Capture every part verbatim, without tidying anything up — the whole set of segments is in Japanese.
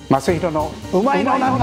正弘のうまいのなんの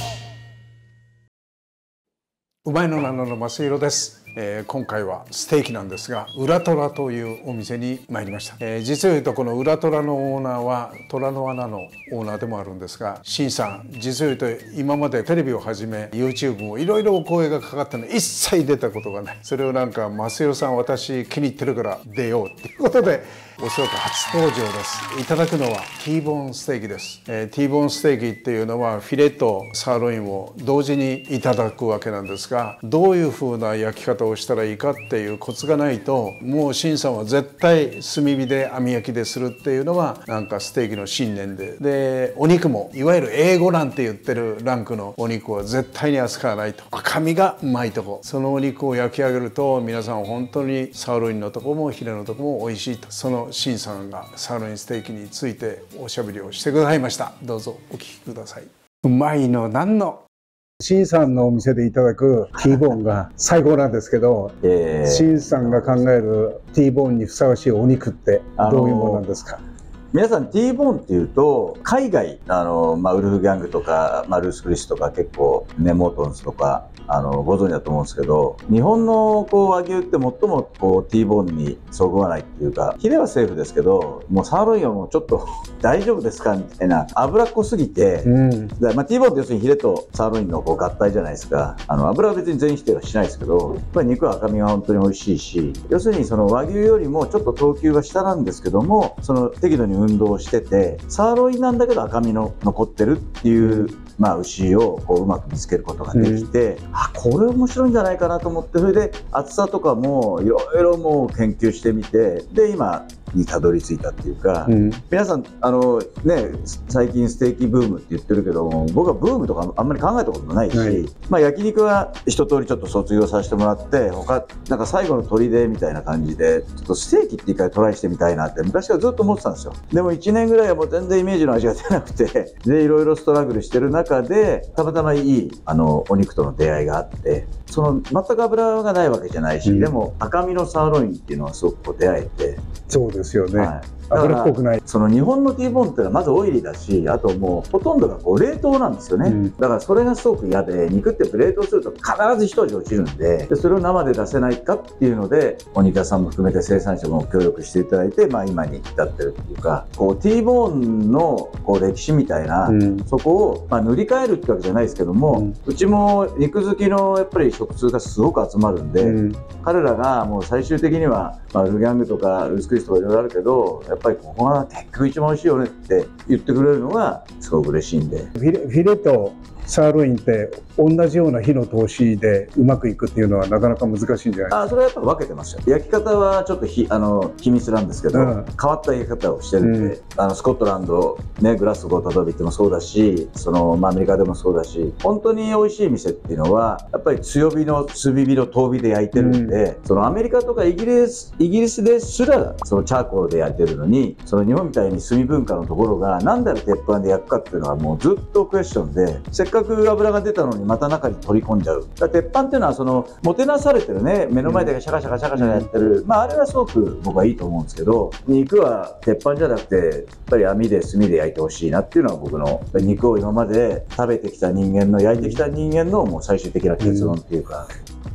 うまいのなんのの正弘です。えー、今回はステーキなんですが、裏トラというお店に参りました。えー、実を言うとこの裏トラのオーナーは虎の穴のオーナーでもあるんですが、シンさん、実を言うと今までテレビをはじめ YouTube もいろいろお声がかかったのに一切出たことがない。それをなんか正弘さん、私気に入ってるから出ようっていうことで、おそらく初登場です。いただくのは T ボーンステーキです。えー、T ボーンステーキっていうのはフィレとサーロインを同時にいただくわけなんですが、どういう風な焼き方をしたらいいかっていうコツがないと、もうシンさんは絶対炭火で網焼きでするっていうのがなんかステーキの信念で、でお肉もいわゆる エーご なんて言ってるランクのお肉は絶対に扱わないと、赤身がうまいとこ、そのお肉を焼き上げると皆さん本当にサーロインのとこもヒレのとこも美味しいと、そのシンさんがサーロインステーキについておしゃべりをしてくださいました。どうぞお聞きください。うまいのなんの。シンさんのお店でいただく T ボーンが最高なんですけど、えー、シンさんが考える T ボーンにふさわしいお肉ってどういうものなんですか？ 皆さん T ボーンっていうと海外あの、まあ、ウルフギャングとか、まあ、ルース・クリスとか結構ネモートンズとかあのご存知だと思うんですけど、日本のこう和牛って最もこう T ボーンにそぐわないっていうか、ヒレはセーフですけど、もうサーロインはもうちょっと大丈夫ですかみたいな、脂っこすぎて、うん、だまあ、T ボーンって要するにヒレとサーロインのこう合体じゃないですか。あの脂は別に全否定はしないですけど、やっぱり肉は赤身が本当に美味しいし、要するにその和牛よりもちょっと等級が下なんですけども、その適度に運動しててサーロインなんだけど赤身の残ってるっていう、まあ、牛をこううまく見つけることができて、うん、あこれ面白いんじゃないかなと思って、それで厚さとかもいろいろもう研究してみて、で今にたどり着いたっていうか、うん、皆さんあの、ね、最近ステーキブームって言ってるけども、僕はブームとかあんまり考えたこともないし、はい、まあ、焼肉は一通りちょっと卒業させてもらって、他なんか最後の砦みたいな感じでちょっとステーキって一回トライしてみたいなって昔からずっと思ってたんですよ。でもいちねんぐらいはもう全然イメージの味が出なくて、でいろいろストラグルしてる中でたまたまいいあのお肉との出会いがあって、その全く脂がないわけじゃないし、うん、でも赤身のサーロインっていうのはすごくこう出会えて。 そうですよね、はい、脂っこくない。 その日本の T ボーンっていうのはまずオイリーだし、あともうほとんどがこう冷凍なんですよね、うん、だからそれがすごく嫌で、肉って冷凍すると必ず一味落ちるん で, でそれを生で出せないかっていうので、お肉屋さんも含めて生産者も協力していただいて、まあ、今に至ってるっていうか、こう T ボーンのこう歴史みたいな、うん、そこを、まあ、塗り替えるってわけじゃないですけども、うん、うちも肉好きのやっぱり食通がすごく集まるんで、うん、彼らがもう最終的には、まあ、ウルフギャングとかルース・クリスとかいろいろあるけど、やっぱりここが結局一番美味しいよねって言ってくれるのがすごく嬉しいんで。 フィレ、フィレとサーロインって同じような火の通しでうまくいくっていうのはなかなか難しいんじゃないですか？ あ、それはやっぱ分けてますよ。焼き方はちょっとひあの秘密なんですけど、うん、変わった焼き方をしてるんで、うん、あのスコットランド、ね、グラスゴー例えば行ってもそうだし、その、まあ、アメリカでもそうだし、本当に美味しい店っていうのはやっぱり強火の炭火の遠火で焼いてるんで、うん、そのアメリカとかイギリスイギリスですらそのチャーコールで焼いてるのに、その日本みたいに炭文化のところがなんで鉄板で焼くかっていうのはもうずっとクエスチョンで、せっかく油が出たのにまた中に取り込んじゃう。だから鉄板っていうのはそのもてなされてるね、目の前でシャカシャカシャカシャカやってる、うん、まああれはすごく僕はいいと思うんですけど、肉は鉄板じゃなくてやっぱり網で炭で焼いてほしいなっていうのは僕の、肉を今まで食べてきた人間の焼いてきた人間のもう最終的な結論っていうか、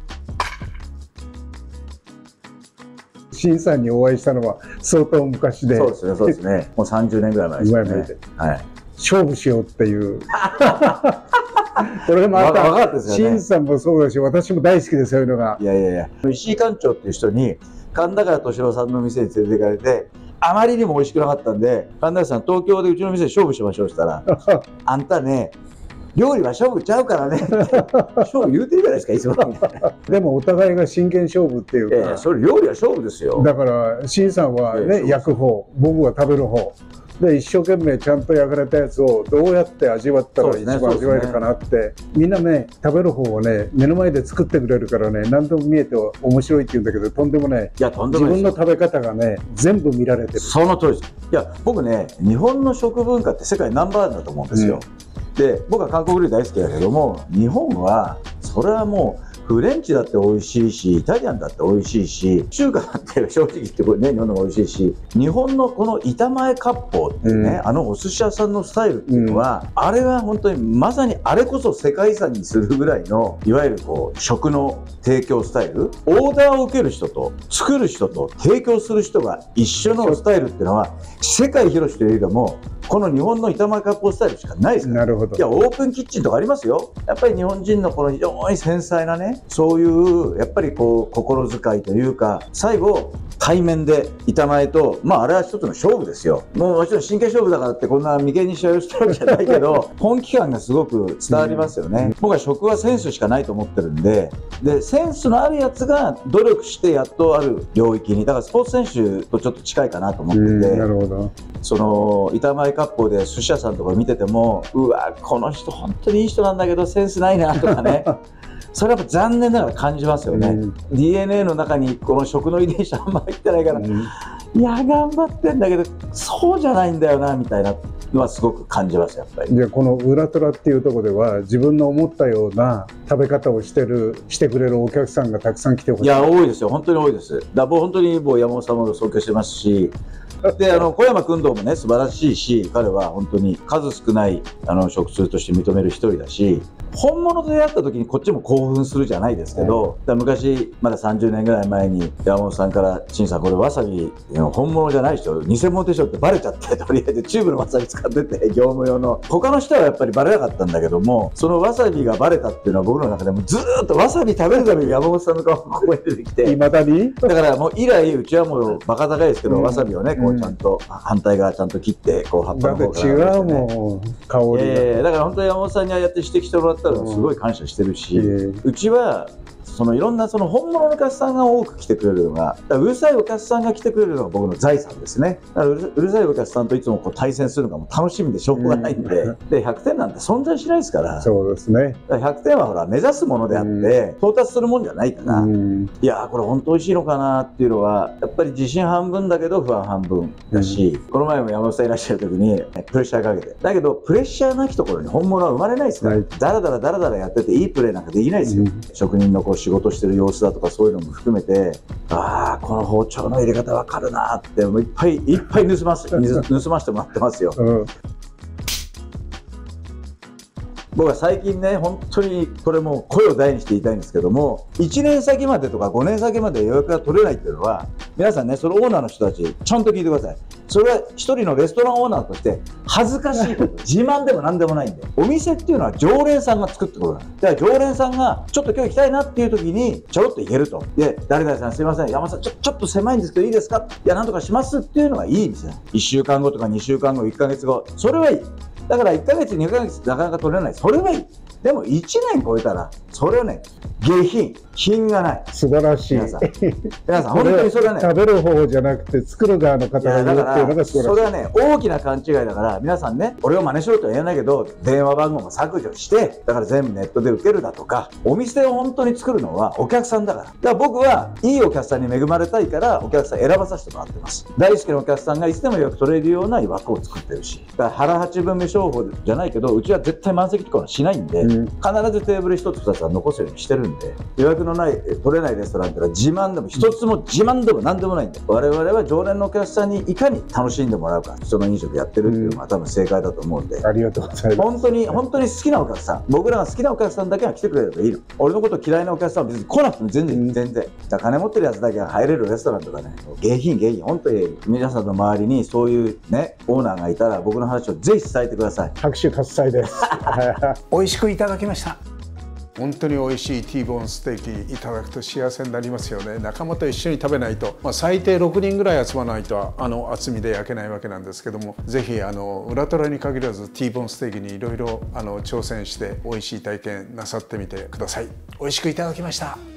うん、シンさんにお会いしたのは相当昔で。 そうですね、そうですね、もうさんじゅうねんぐらい前ですよね。はい、 勝負しようっていうこれまたシンさんもそうだし、私も大好きで、そういうのが。 いやいやいや、石井館長っていう人に神田川敏郎さんの店に連れて行かれて、あまりにも美味しくなかったんで、神田川さん東京でうちの店で勝負しましょうしたらあんたね料理は勝負ちゃうからねって勝負言うてるじゃないですか、いつもみたいな。 でもお互いが真剣勝負っていうか、 えー、それ料理は勝負ですよ。 だからシンさんはね、えー、焼く方、僕は食べる方で、一生懸命ちゃんと焼かれたやつをどうやって味わったら一番味わえるかなって、ね、みんなね、食べる方をね目の前で作ってくれるからね、何でも見えて面白いって言うんだけど、とんでもね、いやとんでもない、自分の食べ方がね全部見られてる。 その通りです。いや僕ね、日本の食文化って世界ナンバーワンだと思うんですよ、うん、で僕は韓国料理大好きだけども、日本はそれはもうフレンチだって美味しいし、イタリアンだって美味しいし、中華だって正直言ってこれね、日本の方が美味しいし、日本のこの板前割烹っていうね、うん、あのお寿司屋さんのスタイルっていうのは、うん、あれは本当にまさにあれこそ世界遺産にするぐらいのいわゆるこう食の提供スタイル、オーダーを受ける人と作る人と提供する人が一緒のスタイルっていうのは世界広しというよりかもこの日本の板前割烹スタイルしかないですから。 なるほど。 いやオープンキッチンとかありますよ。やっぱり日本人のこの非常に繊細なね、そういうやっぱりこう心遣いというか、最後対面で板前と、まああれは一つの勝負ですよ。もうもちろん真剣勝負だからってこんな眉間にしわ寄せてるわけじゃないけど本気感がすごく伝わりますよね、うん、僕は食はセンスしかないと思ってるんで、でセンスのあるやつが努力してやっとある領域に、だからスポーツ選手とちょっと近いかなと思ってて、うん、なるほど。その板前割烹で寿司屋さんとか見てても、うわこの人本当にいい人なんだけどセンスないなとかねそれはやっぱ残念ながら感じますよね、うん、ディーエヌエー の中にこの食の遺伝子あんま入ってないから、うん、いや頑張ってんだけどそうじゃないんだよなみたいなのはすごく感じますやっぱり。 じゃあこの裏トラっていうところでは自分の思ったような食べ方をしてるしてくれるお客さんがたくさん来てほしい。 いや多いですよ、本当に多いです。だ僕本当にもう山本さんも尊敬してますしであの小山君堂もね素晴らしいし、彼は本当に数少ないあの食通として認める一人だし、本物と出会った時にこっちも興奮するじゃないですけど、だ昔まださんじゅうねんぐらい前に山本さんから「陳さんこれわさび本物じゃないでしょ、偽物でしょ」ってバレちゃって、とりあえずチューブのわさび使ってて業務用の、他の人はやっぱりバレなかったんだけども、そのわさびがバレたっていうのは僕の中でもずーっとわさび食べるために山本さんの顔がここに出てきて、 いまだにだからもう以来うちはもうバカ高いですけど、うん、わさびをねこうちゃんと反対側ちゃんと切ってこう葉っぱの方から、ね、 だって違うもん香りが、 えー、だから本当に山本さんにああやって指摘してもらったらすごい感謝してるし、うん、うちはそのいろんなその本物のお客さんが多く来てくれるのが、だからうるさいお客さんが来てくれるのが僕の財産ですね。だからう る, うるさいお客さんといつもこう対戦するのがもう楽しみでしょうがないんで、うん、でひゃくてんなんて存在しないですから。 そうですね。 だからひゃくてんはほら目指すものであって、うん、到達するもんじゃないから、うん、いやーこれ本当美味しいのかなっていうのはやっぱり自信半分だけど不安半分だし、うん、この前も山本さんいらっしゃる時にプレッシャーかけて、だけどプレッシャーなきところに本物は生まれないですから、はい、だらだらだらだらやってていいプレーなんかできないですよ、うん、職人のこう仕事してる様子だとかそういうのも含めて、ああこの包丁の入れ方わかるなってもういっぱいいっぱい盗ませ盗ませてもらってますよ、うん、僕は最近ね本当にこれも声を大にして言いたいんですけども、いちねん先までとかごねん先まで予約が取れないっていうのは、皆さんねそのオーナーの人たちちゃんと聞いてください。それは一人のレストランオーナーとして恥ずかしいこと自慢でも何でもないんで、お店っていうのは常連さんが作ってことなんです。だから常連さんがちょっと今日行きたいなっていう時にちょろっと行けると、で誰々さんすいません山本さんちょちょっと狭いんですけどいいですか、いやなんとかしますっていうのがいいんですよ。いっしゅうかんごとかにしゅうかんごいっかげつご、それはいい。だからいっかげつにかげつなかなか取れない、それはいい。でもいちねん超えたらそれはね下品品がない。 素晴らしい。 皆さん皆さん本当にそれはね食べる方じゃなくて作る側の方がいるっていうのが素晴らしい。 それはね大きな勘違いだから、皆さんね俺を真似しろとは言えないけど電話番号も削除してだから全部ネットで受けるだとか、お店を本当に作るのはお客さんだから。だから僕はいいお客さんに恵まれたいからお客さん選ばさせてもらってます。大好きなお客さんがいつでも予約取れるような枠を作ってるし、だから腹八分目商法じゃないけどうちは絶対満席とかはしないんで、うん、必ずテーブル一つ二つは残すようにしてるんで、予約のない取れないレストランってのは自慢でも一つも自慢でも何でもないんで、我々は常連のお客さんにいかに楽しんでもらうか、人の飲食やってるっていうのが多分正解だと思うんで、 うん、ありがとうございます。 本当に本当に好きなお客さん、僕らが好きなお客さんだけが来てくれればいいの。俺のこと嫌いなお客さんは別に来なくても全然、うん、全然だ金持ってるやつだけが入れるレストランとかね、下品下品、本当に皆さんの周りにそういうねオーナーがいたら僕の話をぜひ伝えてください。 拍手喝采です美味しくいただきました。 本当に美味しい T ボーンステーキいただくと幸せになりますよね。仲間と一緒に食べないと、まあ、最低ろくにんぐらい集まらないとあの厚みで焼けないわけなんですけども、ぜひあの裏トラに限らず T ボーンステーキにいろいろ挑戦して美味しい体験なさってみてください。 美味しくいただきました。